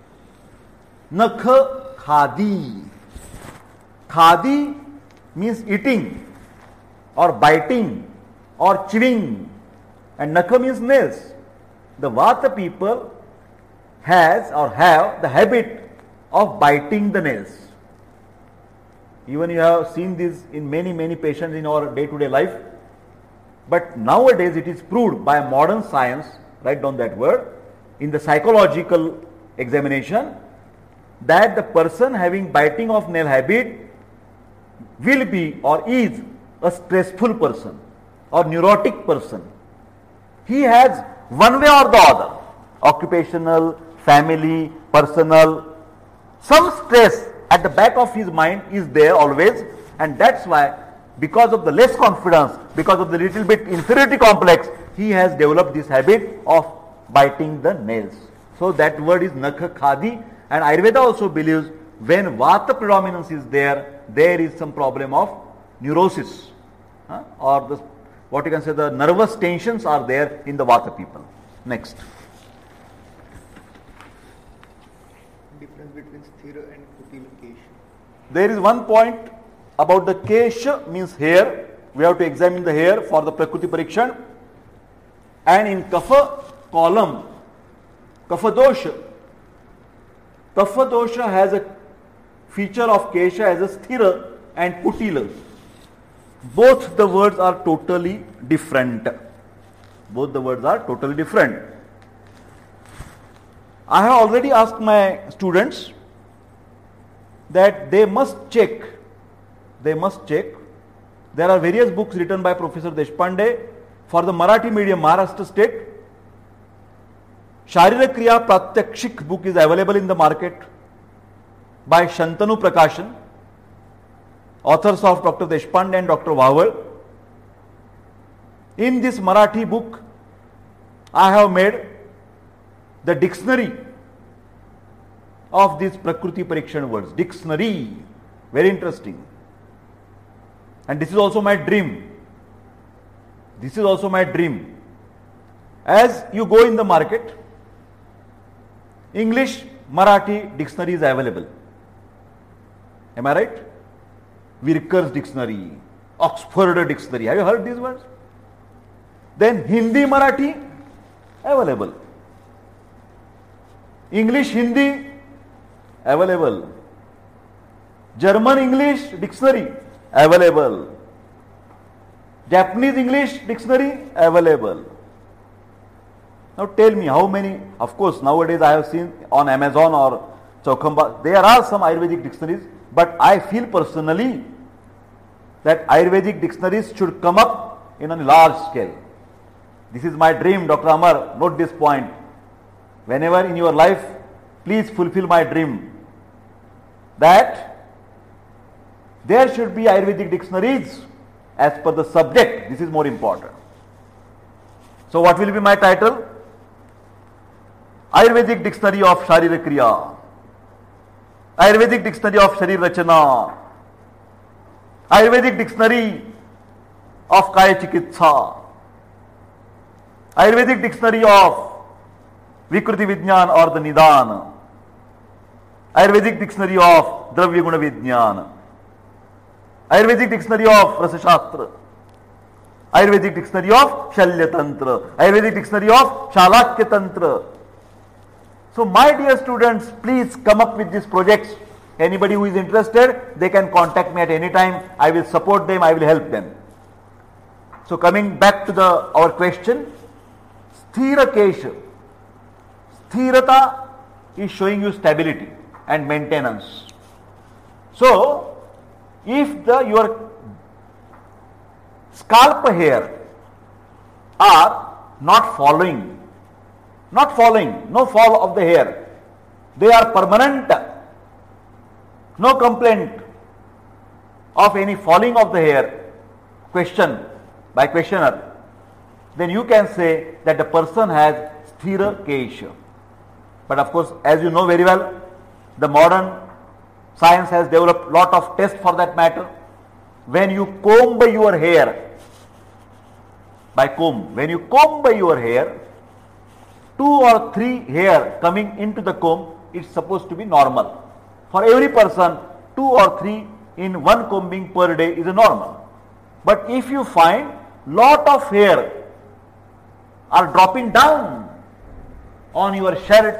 Nakha Khadi. Khadi means eating or biting or chewing, and Nakha means nails. The Vata people has or have the habit of biting the nails. Even you have seen this in many, many patients in our day-to-day life. But nowadays it is proved by modern science, write down that word, in the psychological examination, that the person having biting of nail habit will be or is a stressful person or neurotic person. He has one way or the other, occupational, family, personal, some stress at the back of his mind is there always, and that's why, because of the less confidence, because of the little bit inferiority complex, he has developed this habit of biting the nails. So that word is Nakha Khadi, and Ayurveda also believes when Vata predominance is there, there is some problem of neurosis, huh? or the, what you can say, the nervous tensions are there in the Vata people. Next. Difference between Sthira and Kutila Kesha. There is one point about the Kesha, means hair. We have to examine the hair for the Prakriti Parikshan. And in Kapha column, Kapha Dosha, Kapha Dosha has a feature of Kesha as a Sthira and Kutila. Both the words are totally different. Both the words are totally different. I have already asked my students that they must check, they must check. There are various books written by Professor Deshpande for the Marathi medium Maharashtra state. Sharira Kriya Pratyakshik book is available in the market by Shantanu Prakashan, authors of Doctor Deshpande and Doctor Vahwal. In this Marathi book, I have made the dictionary of these Prakriti Parikshan words. Dictionary. Very interesting. And this is also my dream. This is also my dream. As you go in the market, English, Marathi dictionary is available. Am I right? Virker's dictionary, Oxford dictionary. Have you heard these words? Then Hindi, Marathi, available. English, Hindi, available. German English dictionary, available. Japanese English dictionary, available. Now tell me how many, of course nowadays I have seen on Amazon or Chaukhamba. There are some Ayurvedic dictionaries, but I feel personally that Ayurvedic dictionaries should come up in a large scale. This is my dream, Doctor Amar. Note this point. Whenever in your life, please fulfill my dream that there should be Ayurvedic dictionaries as per the subject. This is more important. So what will be my title? Ayurvedic Dictionary of Sharira Kriya, Ayurvedic Dictionary of Sharir Rachana, Ayurvedic Dictionary of Kaya Chikitsa, Ayurvedic Dictionary of Vikruti Vijnan or the Nidan, Ayurvedic Dictionary of Dravya Guna Vijnan, Ayurvedic Dictionary of Rasa Shastra, Ayurvedic Dictionary of Shalya Tantra, Ayurvedic Dictionary of Shalakya Tantra. So my dear students, please come up with these projects. Anybody who is interested, they can contact me at any time. I will support them, I will help them. So coming back to the our question, Sthira Kesha. Sthirata is showing you stability and maintenance. So if the your scalp hair are not following, not falling, no fall of the hair, they are permanent, no complaint of any falling of the hair, question by questioner, then you can say that the person has Sthira Kesha. But of course, as you know very well, the modern science has developed lot of tests for that matter. When you comb by your hair, by comb, when you comb by your hair, two or three hair coming into the comb, it's supposed to be normal. For every person, two or three in one combing per day is a normal. But if you find lot of hair are dropping down on your shirt,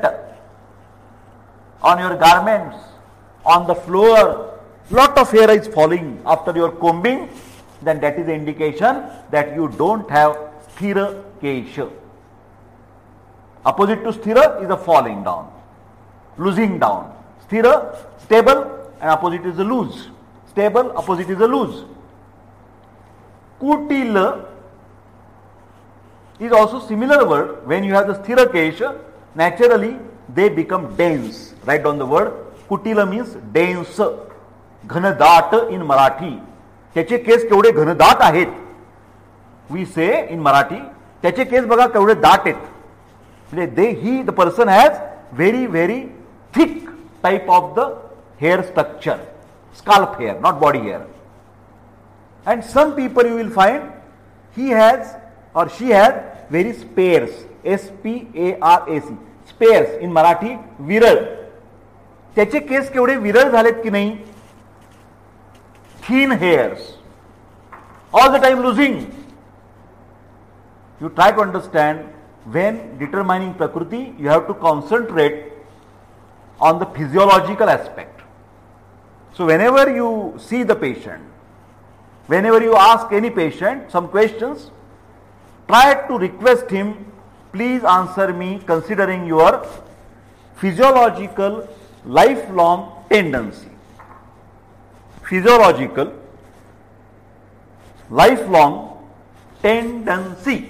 on your garments, on the floor, lot of hair is falling after your combing, then that is the indication that you don't have Sthira Kesha. Opposite to Sthira is a falling down, losing down. Sthira, stable, and opposite is a loose. Stable, opposite is a loose. Kutila is also similar word. When you have the Sthira Kesha, naturally they become dense. Write down the word. Kutila means dense. Ghanadat in Marathi. त्याचे केस केवढे घनदाट आहेत. We say in Marathi, त्याचे केस बघा केवढे दाट आहेत. They, he, the person has very, very thick type of the hair structure, scalp hair, not body hair. And some people you will find, he has or she has very sparse, S P A R A C, sparse in Marathi, viral. त्याचे केस केवढे विरळ झालेत की नाही? Thin hairs, all the time losing. You try to understand, when determining Prakriti, you have to concentrate on the physiological aspect. So whenever you see the patient, whenever you ask any patient some questions, try to request him, please answer me considering your physiological lifelong tendency. Physiological lifelong tendency.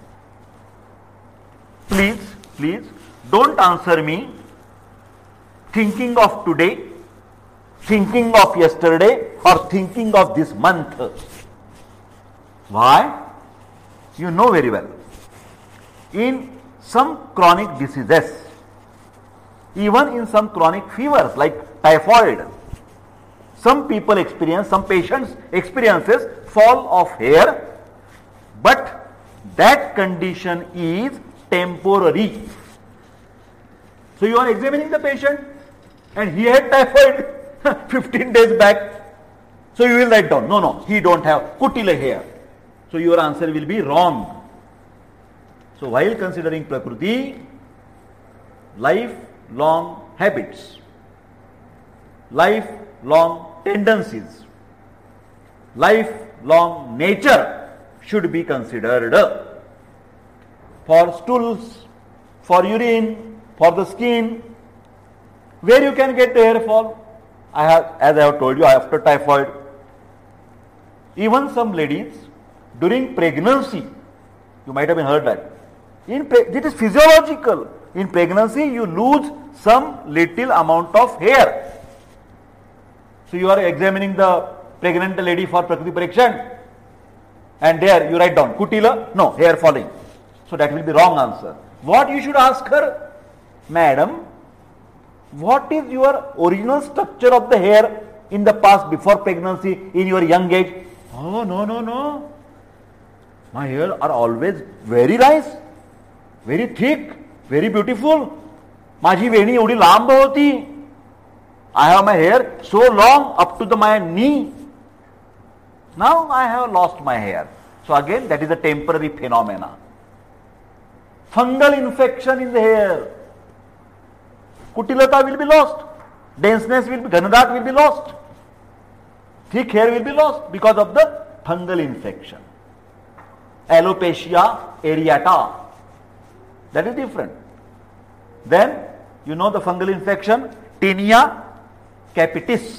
Please, please don't answer me thinking of today, thinking of yesterday, or thinking of this month. Why? You know very well. In some chronic diseases, even in some chronic fevers like typhoid, some people experience, some patients experiences fall of hair, but that condition is temporary. So you are examining the patient and he had typhoid fifteen days back. So you will write down, no, no, he don't have kutila hair. So your answer will be wrong. So while considering Prakriti, lifelong habits, lifelong tendencies, lifelong nature should be considered. For stools, for urine, for the skin, Where you can get the hair fall? I have, as I have told you, after typhoid. Even some ladies, during pregnancy, you might have heard that. In it is physiological. In pregnancy, you lose some little amount of hair. So you are examining the pregnant lady for Prakriti Parikshan, and there you write down Kutila, no, hair falling. So that will be wrong answer. What you should ask her, madam, what is your original structure of the hair in the past before pregnancy in your young age? Oh, no, no, no. My hair are always very nice, very thick, very beautiful. माझी वेणी एवढी लांब होती. I have my hair so long up to the my knee. Now I have lost my hair. So again, that is a temporary phenomena. Fungal infection in the hair. Kutilata will be lost. Denseness will be, Ganadat will be lost. Thick hair will be lost because of the fungal infection. Alopecia areata. That is different. Then, you know the fungal infection, tinea capitis.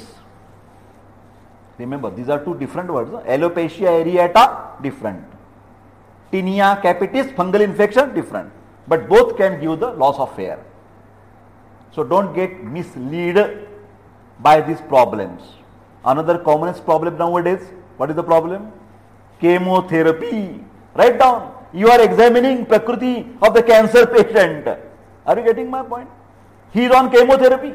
Remember, these are two different words. Alopecia areata, different. Tinea capitis, fungal infection, different. But both can give the loss of hair. So don't get misled by these problems. Another commonest problem nowadays, what is the problem? Chemotherapy. Write down. You are examining Prakriti of the cancer patient. Are you getting my point? He is on chemotherapy.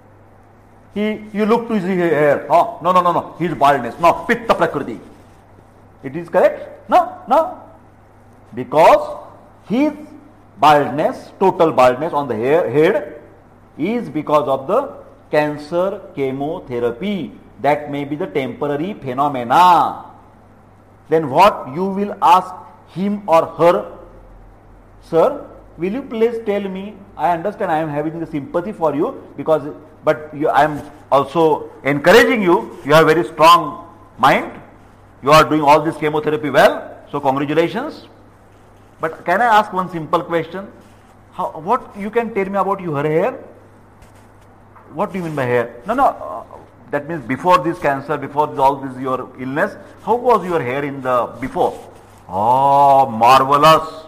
He, you look to his hair. Oh, no, no, no, no. His baldness. No, Pitta Prakriti. It is correct? No, no. Because his baldness, total baldness on the hair, head is because of the cancer chemotherapy. That may be the temporary phenomena. Then what you will ask him or her? Sir, will you please tell me? I understand I am having the sympathy for you because, but you, I am also encouraging you. You have very strong mind. You are doing all this chemotherapy well. So congratulations. But can I ask one simple question? How, what you can tell me about your hair? What do you mean by hair? No, no. Uh, that means before this cancer, before this, all this your illness, how was your hair in the before? Oh, marvelous.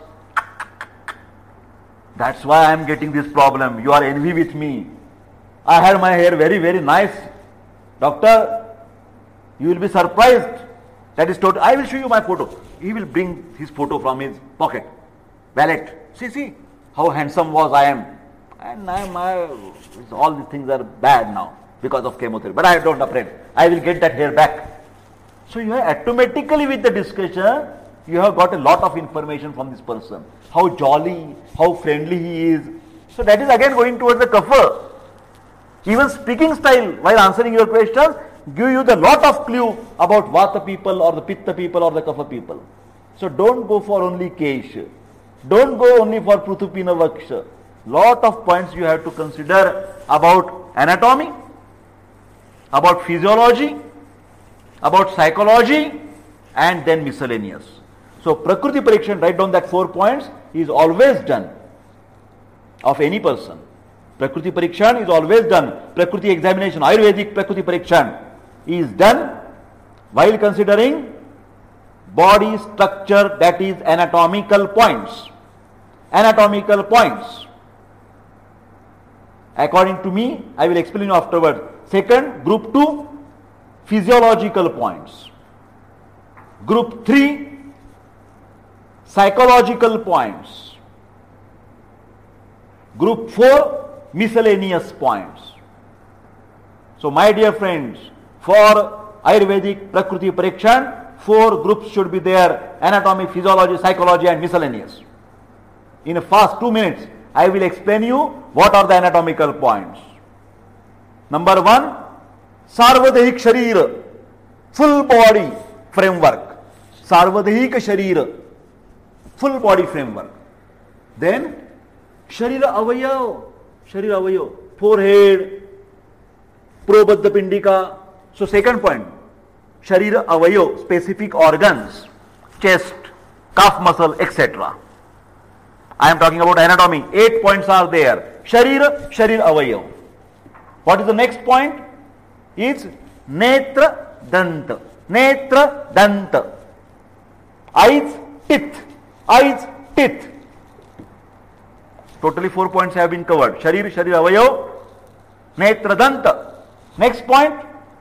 That's why I am getting this problem. You are envy with me. I had my hair very, very nice. Doctor, you will be surprised. That is total. I will show you my photo. He will bring his photo from his pocket. Wallet. See, see how handsome was I am. And I am, I, all these things are bad now because of chemotherapy. But I don't afraid. I will get that hair back. So you have automatically with the discussion, you have got a lot of information from this person. How jolly, how friendly he is. So that is again going towards the kapha. Even speaking style while answering your questions give you the lot of clue about Vata people or the Pitta people or the Kapha people. So don't go for only Kesh. Don't go only for Prithupina Vaksha. Lot of points you have to consider about anatomy, about physiology, about psychology, and then miscellaneous. So Prakriti Parikshan, write down that four points, is always done of any person. Prakriti Parikshan is always done. Prakriti examination, Ayurvedic Prakriti Parikshan is done while considering body structure, that is anatomical points. Anatomical points. According to me, I will explain you afterwards. Second, group two, physiological points. Group three, psychological points. Group four, miscellaneous points. So my dear friends, for Ayurvedic Prakriti Parikshan, four groups should be there: anatomy, physiology, psychology and miscellaneous. In a fast two minutes, I will explain you what are the anatomical points. Number one, Sarvadehik Sharir, full body framework. Sarvadehik Sharir, full body framework. Then, Sharira Avayav, Sharira Avayav, forehead, Probadha Pindika. So second point, Sharira Avayav, specific organs, chest, calf muscle, et cetera. I am talking about anatomy. Eight points are there. Sharira, Sharir Avayav. What is the next point? Is netra danta. Netra danta. Eyes, teeth. Eyes, teeth. Totally four points have been covered. Sharir, sharir avayav, netra danta. Next point.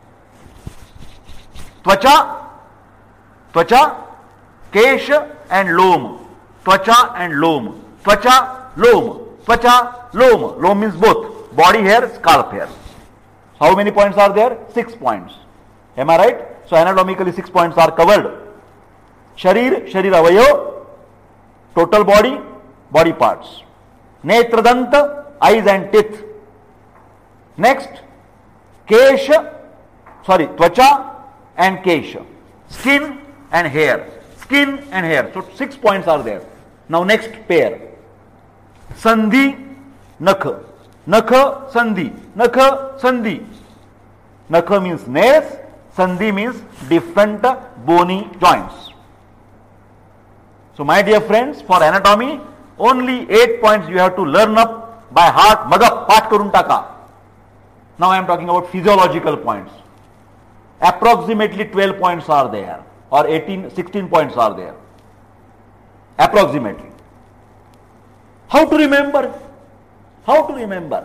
Tvacha. Tvacha, kesha and lom. Tvacha and lom. Tvacha, lom. Tvacha, lom. Lom means both. Body hair, scalp hair. How many points are there? Six points. Am I right? So anatomically six points are covered. Sharir, sharir avayav, total body, body parts. Netra danta, eyes and teeth. Next, kesha, sorry, tvacha and kesha. Skin and hair. Skin and hair. So six points are there. Now next pair. Sandhi, nakha. Nakha, sandhi. Nakha, sandhi. Nakha means nails. Sandhi means different bony joints. So my dear friends, for anatomy, only eight points you have to learn up by heart. Magap, path karun taka. Now I am talking about physiological points. Approximately twelve points are there, or eighteen, sixteen points are there. Approximately. How to remember? How to remember?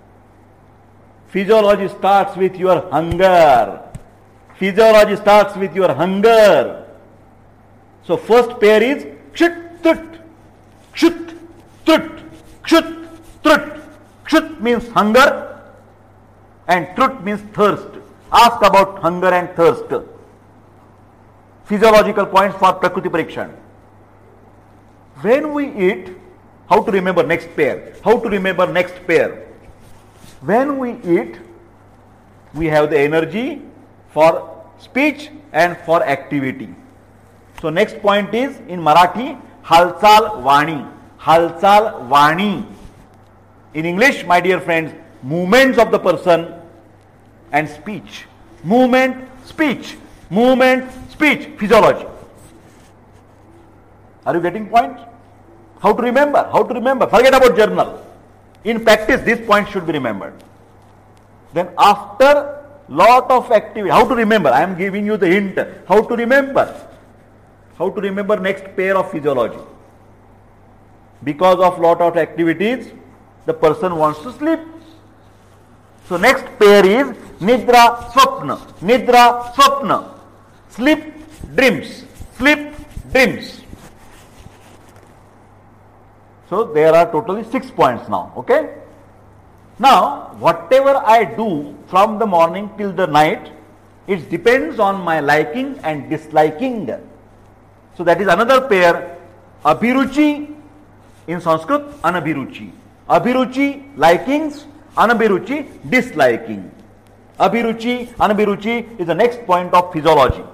Physiology starts with your hunger. Physiology starts with your hunger. So first pair is kshut tut. Kshut tut. Kshut trut. Kshut means hunger and trut means thirst. Ask about hunger and thirst. Physiological points for Prakriti Parikshan. When we eat, how to remember next pair? How to remember next pair? When we eat, we have the energy for speech and for activity. So next point is in Marathi, halchal vani. Halchal vani. In English, my dear friends, movements of the person and speech. Movement, speech. Movement, speech. Physiology. Are you getting point? How to remember? How to remember? Forget about journal. In practice, this point should be remembered. Then after lot of activity, how to remember? I am giving you the hint. How to remember? How to remember next pair of physiology? Because of lot of activities, the person wants to sleep. So next pair is Nidra Swapna. Nidra Swapna. Sleep, dreams. Sleep, dreams. So there are totally six points now. Okay. Now whatever I do from the morning till the night, it depends on my liking and disliking. So that is another pair. Abhiruchi in Sanskrit, Anabhiruchi. Abhiruchi, likings. Anabhiruchi, disliking. Abhiruchi, Anabhiruchi is the next point of physiology.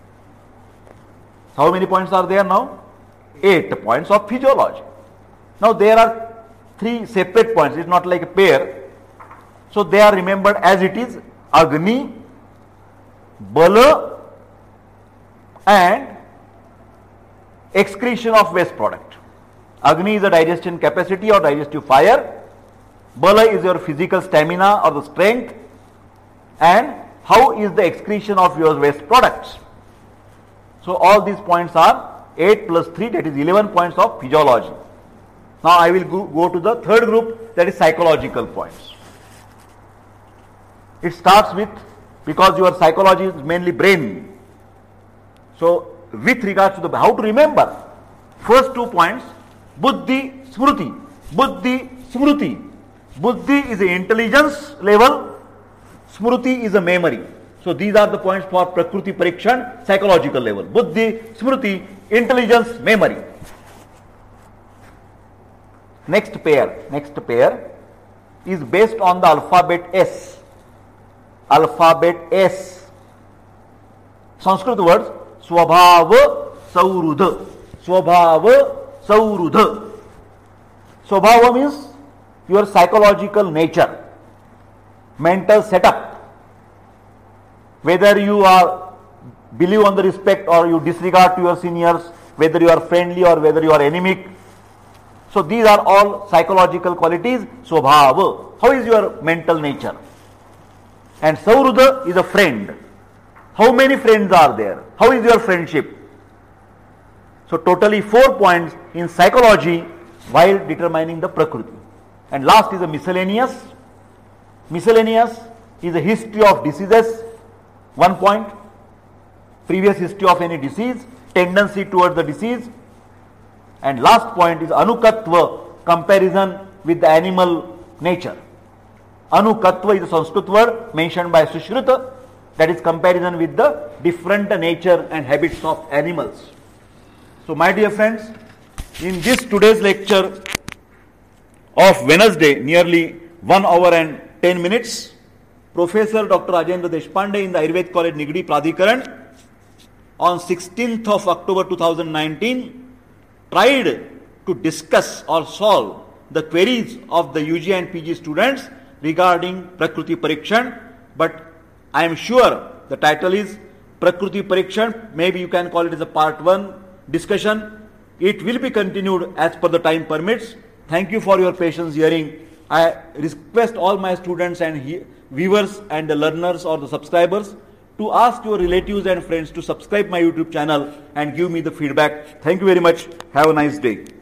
How many points are there now? Eight points of physiology. Now there are three separate points. It's not like a pair. So they are remembered as it is: Agni, Bala, and excretion of waste product. Agni is the digestion capacity or digestive fire. Bala is your physical stamina or the strength. And how is the excretion of your waste products? So all these points are eight plus three, that is eleven points of physiology. Now I will go, go to the third group, that is psychological points. It starts with, because your psychology is mainly brain. So with regards to the how to remember, first two points, buddhi, smruti. Buddhi, smruti. Buddhi is the intelligence level, smruti is a memory. So these are the points for Prakriti Parikshan, psychological level. Buddhi, smruti, intelligence, memory. Next pair, next pair is based on the alphabet S. Alphabet S. Sanskrit words, Swabhava Saurudha. Swabhava Saurudha. Swabhava means your psychological nature, mental setup. Whether you are believe on the respect or you disregard to your seniors, whether you are friendly or whether you are anemic. So these are all psychological qualities. Swabhava. How is your mental nature? and Saurudha is a friend. How many friends are there? How is your friendship? So totally four points in psychology while determining the Prakriti. And last is a miscellaneous. Miscellaneous is a history of diseases, one point. Previous history of any disease, tendency towards the disease. And last point is Anukatva, comparison with the animal nature. Anukatva is a Sanskrit word mentioned by Sushruta, that is comparison with the different nature and habits of animals. So my dear friends, in this today's lecture of Wednesday, nearly one hour and ten minutes, Professor Doctor Rajendra Deshpande in the Ayurveda College Nigdi Pradhikaran on sixteenth of October two thousand nineteen tried to discuss or solve the queries of the U G and P G students regarding Prakriti Parikshan, but I am sure the title is Prakriti Parikshan. Maybe you can call it as a part one discussion. It will be continued as per the time permits. Thank you for your patience hearing. I request all my students and he- viewers and the learners or the subscribers to ask your relatives and friends to subscribe my YouTube channel and give me the feedback. Thank you very much. Have a nice day.